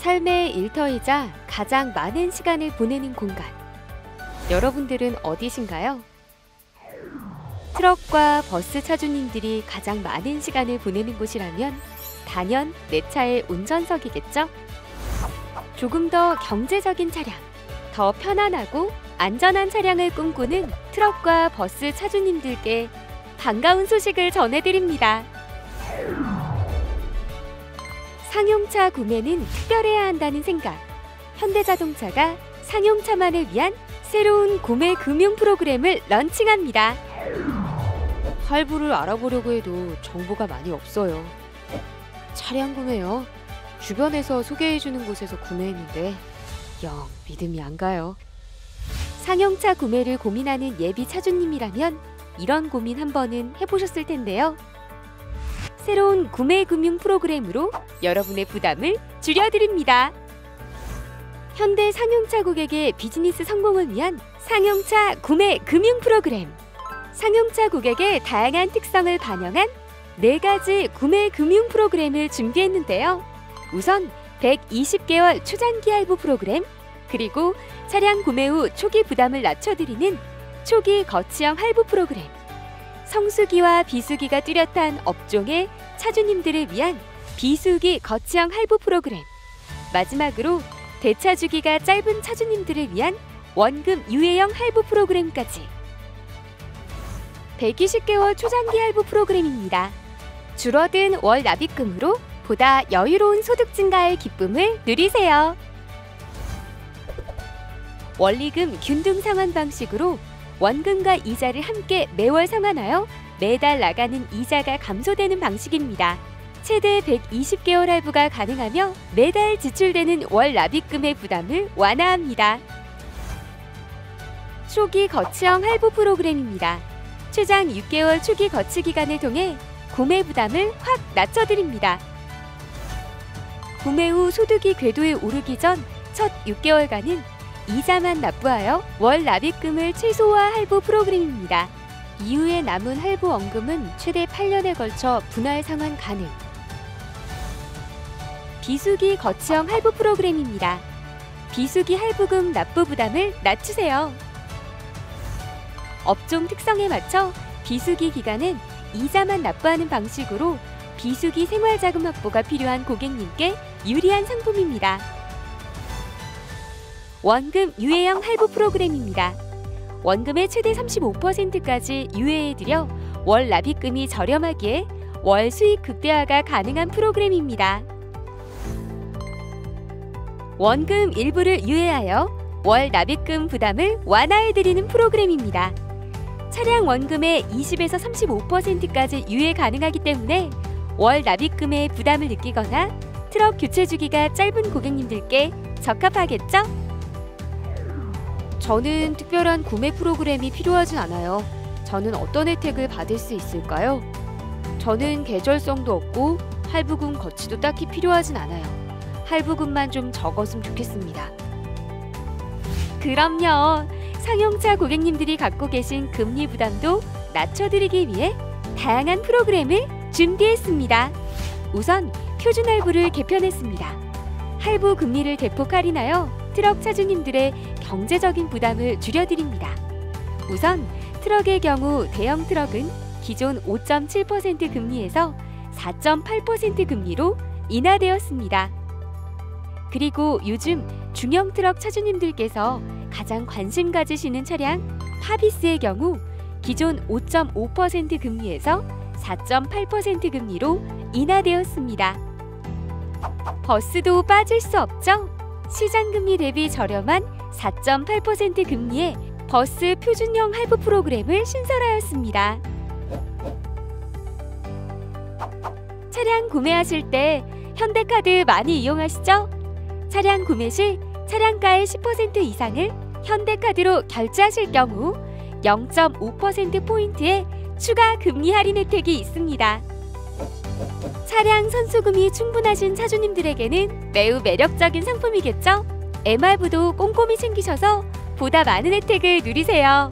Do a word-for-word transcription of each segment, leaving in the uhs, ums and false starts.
삶의 일터이자 가장 많은 시간을 보내는 공간. 여러분들은 어디신가요? 트럭과 버스 차주님들이 가장 많은 시간을 보내는 곳이라면 단연 내 차의 운전석이겠죠? 조금 더 경제적인 차량, 더 편안하고 안전한 차량을 꿈꾸는 트럭과 버스 차주님들께 반가운 소식을 전해드립니다. 상용차 구매는 특별해야 한다는 생각. 현대자동차가 상용차만을 위한 새로운 구매 금융 프로그램을 런칭합니다. 할부를 알아보려고 해도 정보가 많이 없어요. 차량 구매요? 주변에서 소개해주는 곳에서 구매했는데 영 믿음이 안 가요. 상용차 구매를 고민하는 예비 차주님이라면 이런 고민 한 번은 해보셨을 텐데요. 새로운 구매 금융 프로그램으로 여러분의 부담을 줄여드립니다. 현대 상용차 고객의 비즈니스 성공을 위한 상용차 구매 금융 프로그램. 상용차 고객의 다양한 특성을 반영한 네 가지 구매 금융 프로그램을 준비했는데요. 우선 백이십 개월 초장기 할부 프로그램, 그리고 차량 구매 후 초기 부담을 낮춰드리는 초기 거치형 할부 프로그램, 성수기와 비수기가 뚜렷한 업종의 차주님들을 위한 비수기 거치형 할부 프로그램, 마지막으로 대차주기가 짧은 차주님들을 위한 원금 유예형 할부 프로그램까지. 백이십 개월 초장기 할부 프로그램입니다. 줄어든 월 납입금으로 보다 여유로운 소득 증가의 기쁨을 누리세요. 원리금 균등 상환 방식으로 원금과 이자를 함께 매월 상환하여 매달 나가는 이자가 감소되는 방식입니다. 최대 백이십 개월 할부가 가능하며 매달 지출되는 월 납입금의 부담을 완화합니다. 초기 거치형 할부 프로그램입니다. 최장 육 개월 초기 거치 기간을 통해 구매 부담을 확 낮춰드립니다. 구매 후 소득이 궤도에 오르기 전 첫 육 개월간은 이자만 납부하여 월 납입금을 최소화 할부 프로그램입니다. 이후에 남은 할부 원금은 최대 팔 년에 걸쳐 분할 상환 가능. 비수기 거치형 할부 프로그램입니다. 비수기 할부금 납부 부담을 낮추세요. 업종 특성에 맞춰 비수기 기간은 이자만 납부하는 방식으로 비수기 생활자금 확보가 필요한 고객님께 유리한 상품입니다. 원금 유예형 할부 프로그램입니다. 원금의 최대 삼십오 퍼센트까지 유예해드려 월 납입금이 저렴하기에 월 수익 극대화가 가능한 프로그램입니다. 원금 일부를 유예하여 월 납입금 부담을 완화해드리는 프로그램입니다. 차량 원금의 이십에서 삼십오 퍼센트까지 유예 가능하기 때문에 월 납입금의 부담을 느끼거나 트럭 교체 주기가 짧은 고객님들께 적합하겠죠? 저는 특별한 구매 프로그램이 필요하진 않아요. 저는 어떤 혜택을 받을 수 있을까요? 저는 계절성도 없고 할부금 거치도 딱히 필요하진 않아요. 할부금만 좀 적었으면 좋겠습니다. 그럼요. 상용차 고객님들이 갖고 계신 금리 부담도 낮춰드리기 위해 다양한 프로그램을 준비했습니다. 우선 표준 할부를 개편했습니다. 할부 금리를 대폭 할인하여 트럭 차주님들의 경제적인 부담을 줄여드립니다. 우선 트럭의 경우 대형 트럭은 기존 오 점 칠 퍼센트 금리에서 사 점 팔 퍼센트 금리로 인하되었습니다. 그리고 요즘 중형 트럭 차주님들께서 가장 관심 가지시는 차량 하비스의 경우 기존 오 점 오 퍼센트 금리에서 사 점 팔 퍼센트 금리로 인하되었습니다. 버스도 빠질 수 없죠? 시장금리 대비 저렴한 사 점 팔 퍼센트 금리의 버스 표준형 할부 프로그램을 신설하였습니다. 차량 구매하실 때 현대카드 많이 이용하시죠? 차량 구매 시 차량가의 십 퍼센트 이상을 현대카드로 결제하실 경우 영 점 오 퍼센트 포인트의 추가 금리 할인 혜택이 있습니다. 차량 선수금이 충분하신 차주님들에게는 매우 매력적인 상품이겠죠? 엠알부도 꼼꼼히 챙기셔서 보다 많은 혜택을 누리세요.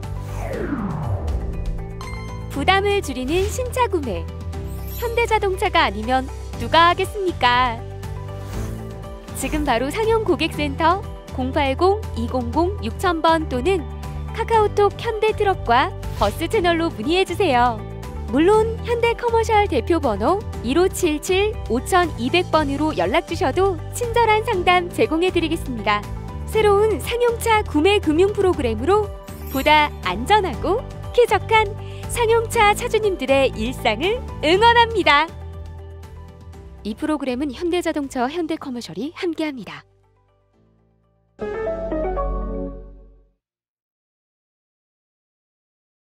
부담을 줄이는 신차 구매. 현대자동차가 아니면 누가 하겠습니까? 지금 바로 상용 고객센터 공팔공 이공공 육천 번 또는 카카오톡 현대트럭과 버스 채널로 문의해주세요. 물론 현대커머셜 대표번호 일오칠칠 오이공공 번으로 연락주셔도 친절한 상담 제공해드리겠습니다. 새로운 상용차 구매 금융 프로그램으로 보다 안전하고 쾌적한 상용차 차주님들의 일상을 응원합니다. 이 프로그램은 현대자동차와 현대커머셜이 함께합니다.